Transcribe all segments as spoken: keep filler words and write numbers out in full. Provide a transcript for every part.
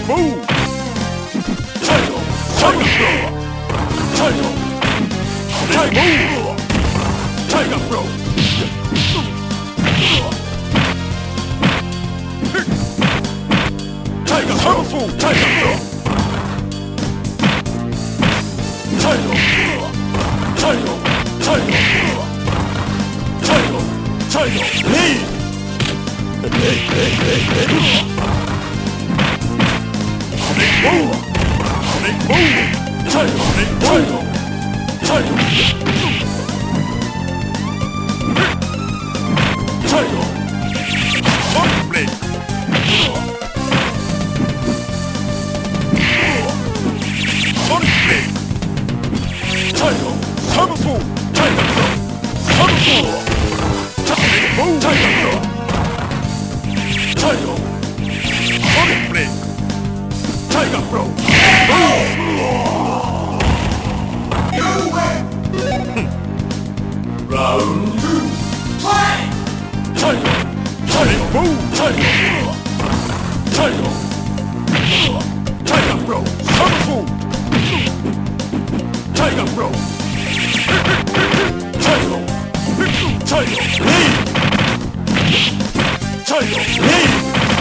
move! Tiger! Tiger! Tiger! Tiger! Move! Tiger, bro! Tiger, powerful! Tiger, bro! Tiger! Tiger! Tiger! Tiger! Tiger! Lead! Hey, hey, hey, hey! Big move! Big move! Tiger! Big tiger! Tiger! Tiger! Sonic blade! Sonic blade! Tiger! Powerful! Tiger Pro! Powerful! Big move! Tiger Pro! Tiger! Sonic blade! Tiger Pro! You win! Round two, fight! Tiger! Tiger! Move! Tiger! Tiger! Tiger Pro! Powerful! Tiger Pro! Tiger! Tiger! Lead! Tiger! Lead!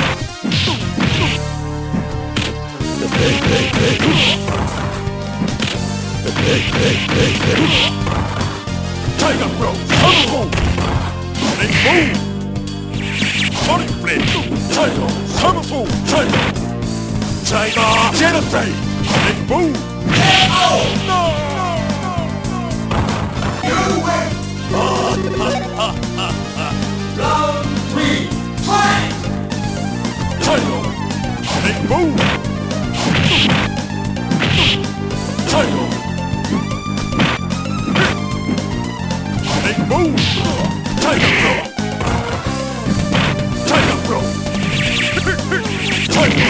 Hey, hey, hey! Hey, hey, hey, hey! Tiger Pro! Powerful! Big move! Sonic blade! Tiger! Powerful! Tiger! Tiger! Genocide! Big move! K O! No! You win! Round three, fight! Tiger! Big move! Tiger! Big move! Tiger Pro! Tiger Pro! Tiger!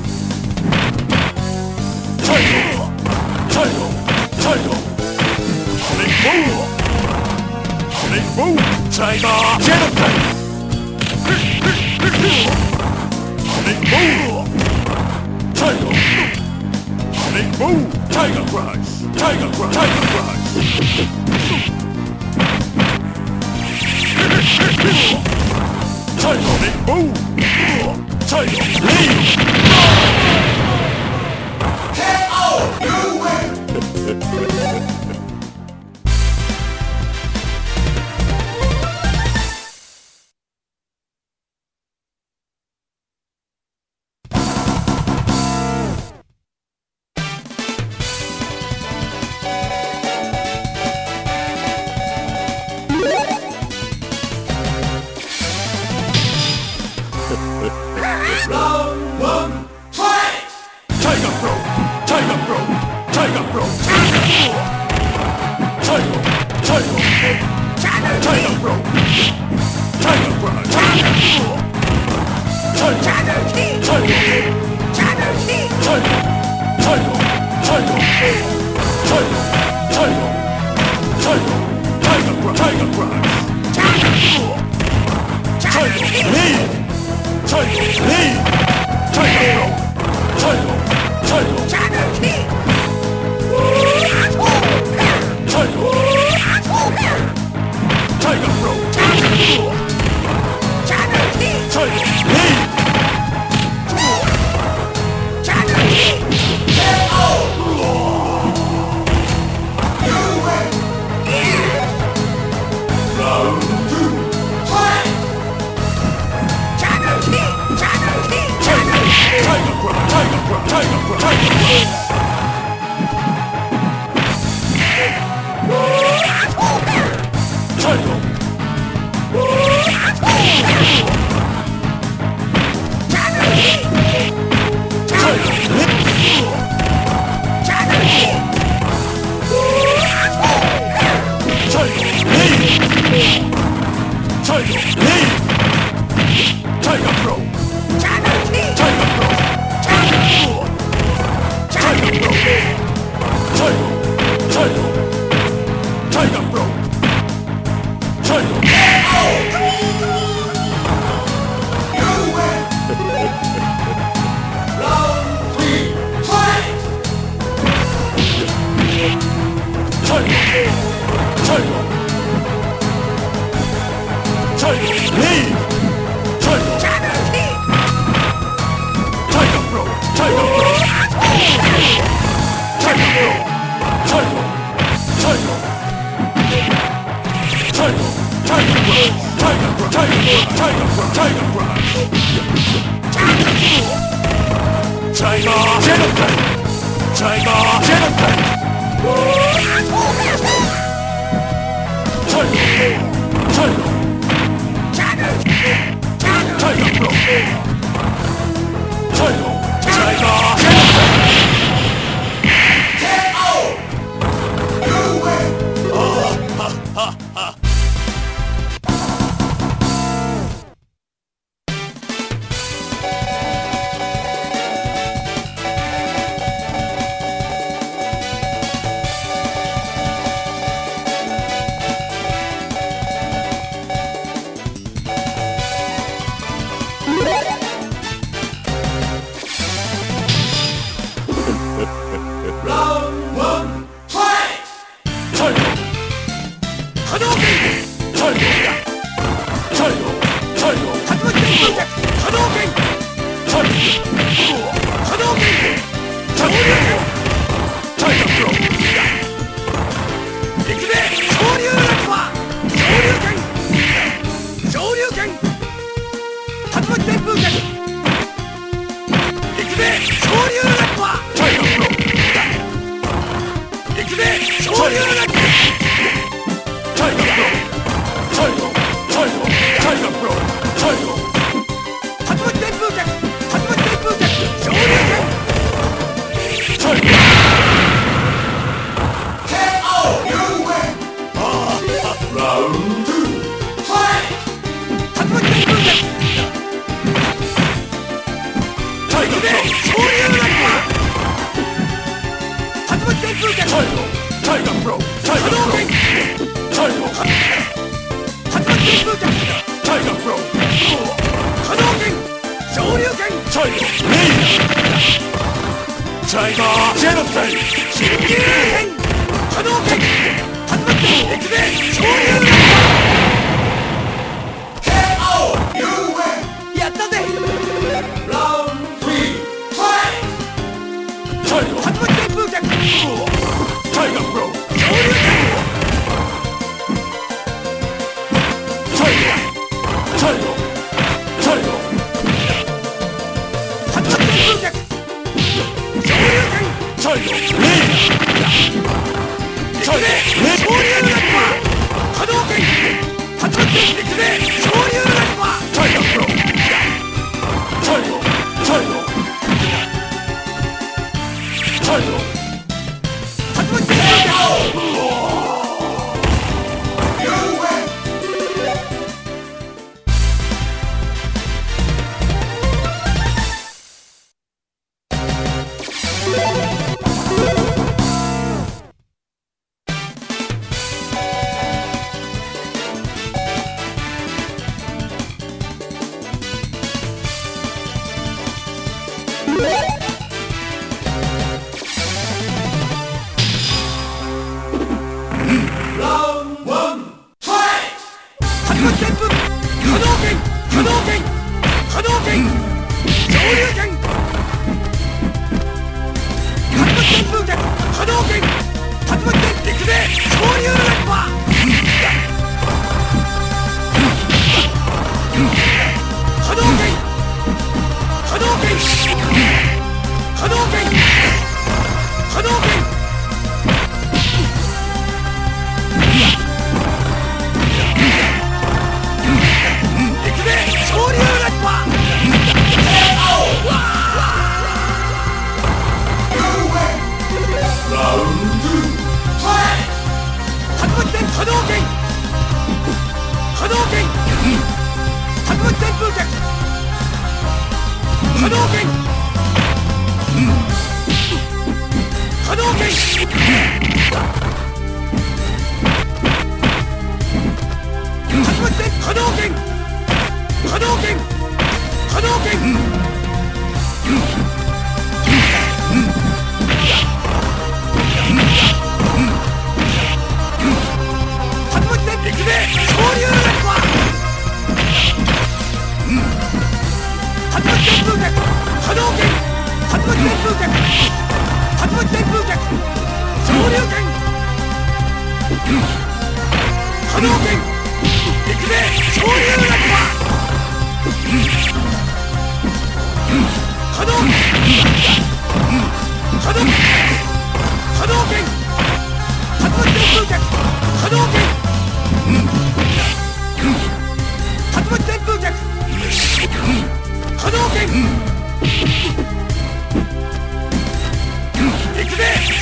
Tiger! Tiger! Tiger! Big move! Big move! Tiger! Genocide! Big move! Tiger! Big move! Tiger Crush! Tiger Crush! Tiger Crush! Tiger! Big move! Tiger! Lead! K O! You win! Round one, fight! Tiger Pro! Tiger Pro! Tiger Pro! Tiger! Tiger! Tiger! Tiger Pro! Tiger Pro! Tiger! Tiger! Tiger! Tiger! Tiger! Tiger! Tiger! Tiger! Tiger! Tiger Pro! Tiger Pro! Tiger! Lead! Tiger! Lead! Tiger Pro! Tiger! Tiger! Tiger! Tiger Pro! Tiger! Lead! Tiger Genocide! Tiger Genocide! Tiger! Tiger! Tiger Pro! Tiger! Tiger Genocide! K O! You win! Ha ha ha! Round one, fight! Tiger! Hadouken! Tiger! Tiger! Tiger! Hadouken! Hadouken! Tiger! Hadouken! Tiger! Tiger Pro! 行くぜ昇竜落馬昇竜拳昇竜拳竜巻旋風脚行くぜ昇竜落馬 Tiger Pro! 行くぜ昇竜落馬 Tiger Pro! Tiger! Tiger! Tiger Pro! Tiger! 竜巻旋風脚竜巻旋風脚昇竜拳 Tiger! K O! You win! Round two, fight! 竜巻旋風脚 Tiger Pro! 昇竜落馬竜巻旋風脚 Tiger! Tiger Pro! Tiger Pro! Tiger! 竜巻旋風脚 Tiger Pro! 波動拳昇竜拳 Tiger! Tiger Genocide! 新竜拳波動拳竜巻行くぜ昇竜落 K O! You win! 馬やったぜ Round three, fight! Tiger! 竜巻旋風脚 Tiger Pro! 昇竜拳 Tiger! Tiger! Tiger! 竜巻旋風脚昇竜拳 Tiger! 行くぜ昇竜落馬波動拳竜巻行くぜ昇竜落馬 Tiger Pro! Tiger! Tiger! Tiger! 竜巻旋風脚 You win! Round one, fight! 竜巻旋風波動拳波動拳波動拳昇竜拳竜巻旋風脚波動拳竜巻旋行くぜ昇竜落馬波動拳波動拳波動拳波動拳行くぜ昇竜落馬 K O! You win! Round two, fight! 竜巻旋波動拳波動拳竜巻旋風脚波動拳波動拳竜巻旋波動拳波動拳波動拳竜巻旋行くぜ昇竜落馬竜巻旋風脚波動拳竜巻旋風脚竜巻旋風脚昇竜拳波動拳行くぜ昇竜落馬波動波動波動拳竜巻旋風脚波動拳竜巻旋風脚波動拳行くぜ